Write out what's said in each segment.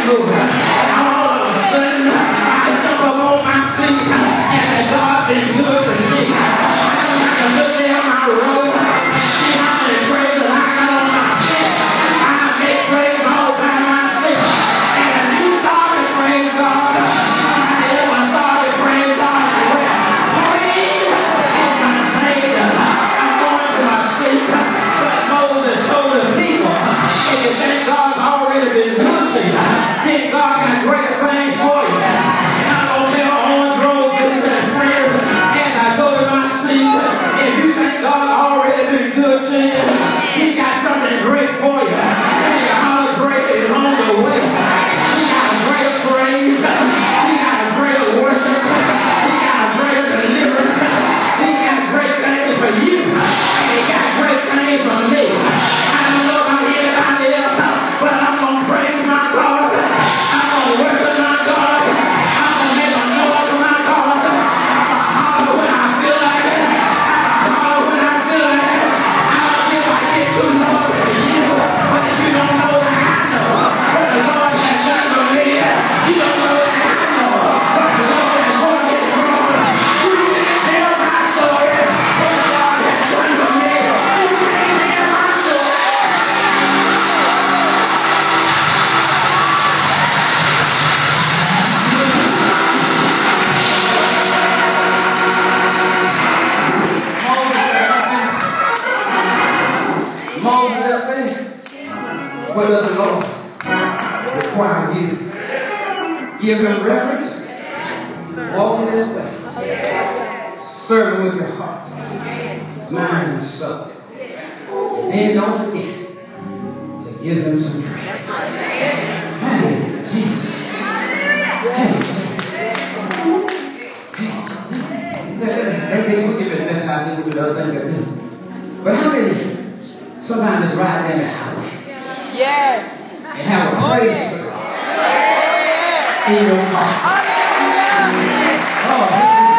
What does the Lord require you? Give him reverence. Walk in his way. Serve him with your heart, mind, and soul. And don't forget to give him some praise. Hey, Jesus. Hey, we'll give it the best I do with other things I do. But how many sometimes just ride down the highway? Yes. And have a praise service in your heart. Oh,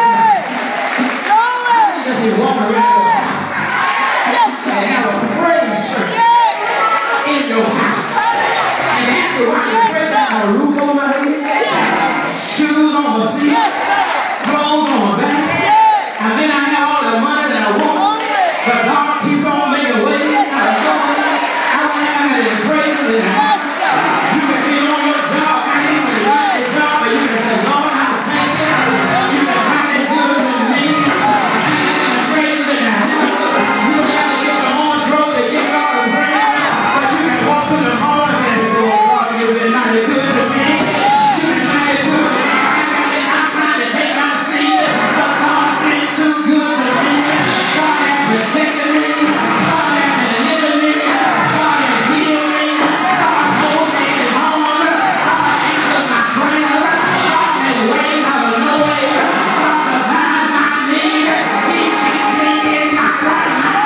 just be walking around your house and have a praise service in your house. And after a while, you pray down a roof on my head, shoes on my feet, clothes on my back, and then I have all the money that I want. But God keeps on making ways out of no way. I don't have any praises in the house. You can be on your job, man, when you like your job, but you can say, Lord, I thank you. You can find it good in me. Praise in the house. You don't have to get the horns rolled to give God a praise, but you can walk in the horns and say, oh, God, you've been mighty good to me. You've been mighty good to me. I'm trying to take my seat, but God's been too good to me. God has protected me. God has delivered me. God has healed me. God holds me in his arms. God answers my prayers. God has ways out of no way. God provides my need. He keeps me in my right mind.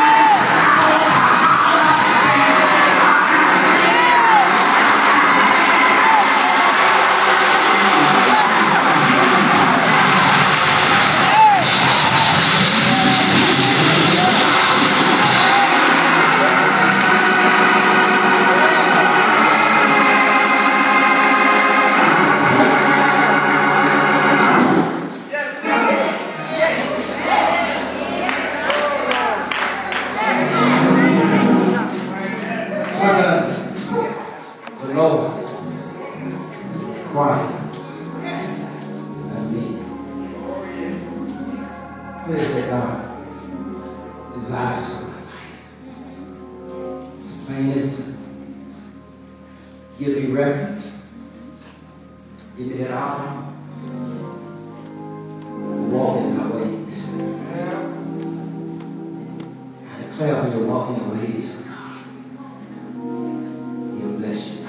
What does the Lord require of me? What is it God desires for my life? It's plain and simple. Give me reverence. Give me that honor. Walk in my ways. I declare when you walk in your ways, He'll bless you.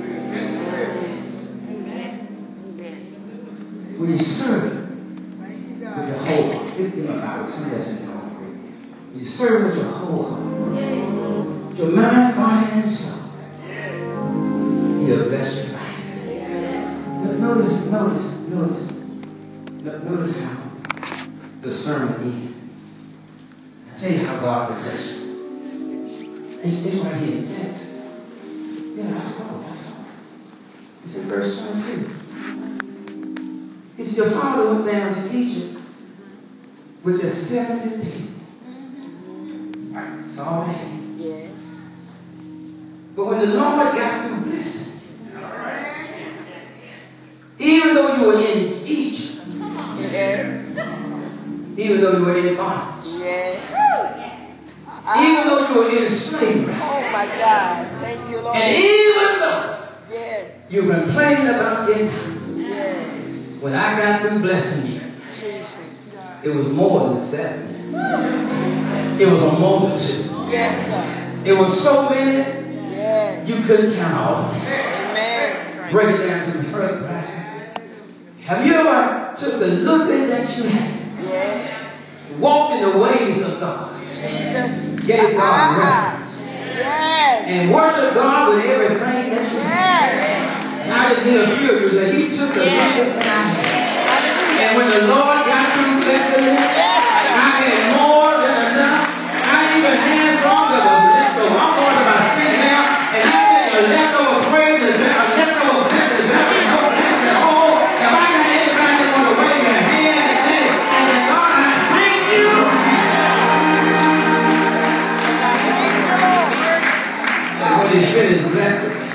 When you serve with your whole heart, give me my Bible, somebody else in the home. When you serve with your whole heart, with your mind, body, and soul, He'll bless your life. But notice how the sermon ends. I tell you how God will bless you. It's right here in the text. Yeah, I saw it. He said, verse 22. He said, your father went down to Egypt with just 70 people. That's all they had. Yes. But when the Lord got through blessing, even though you were in Egypt, Yes. even though you were in bondage, Yes. even though you were in slavery, Oh my God. Thank you, Lord. and even though Yes. you've been complaining about it, Yes. when I got through blessing you, Jesus. it was more than 70. It was a multitude. Yes, sir. It was so many, Yes. you couldn't count all of them. Amen. Break it down to the further pastor. Have you ever took the little bit that you had, Yes. walked in the ways of God, Jesus. gave God reverence, Yes. and worshiped God with everything that you had? Yes. And I just need a few of you that he took the little bit that I had. And when the Lord got through blessing me, I had more than enough. I didn't even have some that was left over. I'm going to my seat now, and I tell you, a leftover praise is better, a leftover blessing is better than no blessing at all. If I got anybody that want to wave their hand and say, God, I thank you. And when he finished blessing me,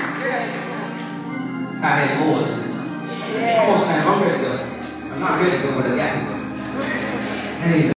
I had more than enough. Almost time, I'm ready to go. I'm not ready to go, but I got to go. Amen.